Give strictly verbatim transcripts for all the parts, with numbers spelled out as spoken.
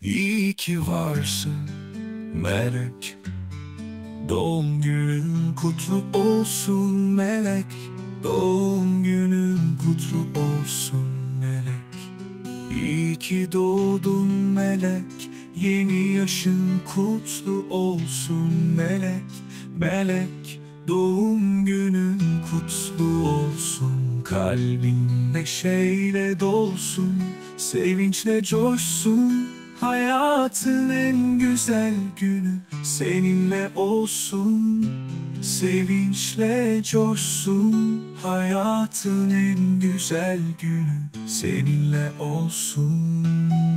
İyi ki varsın melek, doğum günün kutlu olsun melek. Doğum günün kutlu olsun melek. İyi ki doğdun melek, yeni yaşın kutlu olsun melek. Melek, doğum günün kutlu olsun. Kalbin neşeyle dolsun, sevinçle coşsun. Hayatın en güzel günü seninle olsun. Sevinçle coşsun. Hayatın en güzel günü seninle olsun.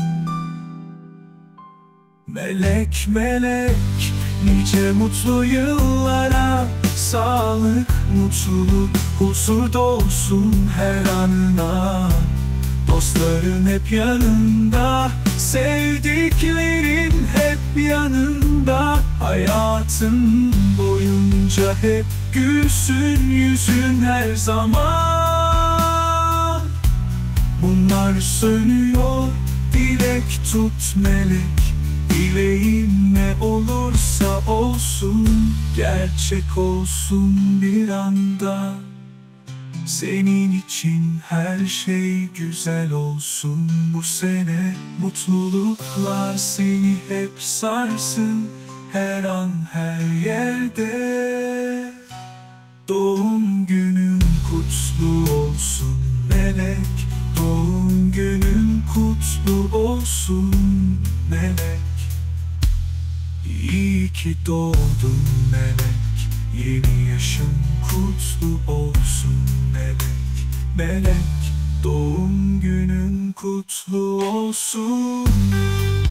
Melek melek, nice mutlu yıllara. Sağlık, mutluluk, huzur dolsun her anına. Dostların hep yanında, sevdiklerin hep yanında. Hayatın boyunca hep gülsün yüzün her zaman. Bunlar sönüyor, dilek tut melek. Dileğin ne olursa olsun, gerçek olsun bir anda. Senin için her şey güzel olsun bu sene. Mutluluklar seni hep sarsın, her an her yerde. Doğum günün kutlu olsun melek. Doğum günün kutlu olsun melek. İyi ki doğdun melek, yeni yaşın kutlu olsun melek. Melek, doğum günün kutlu olsun.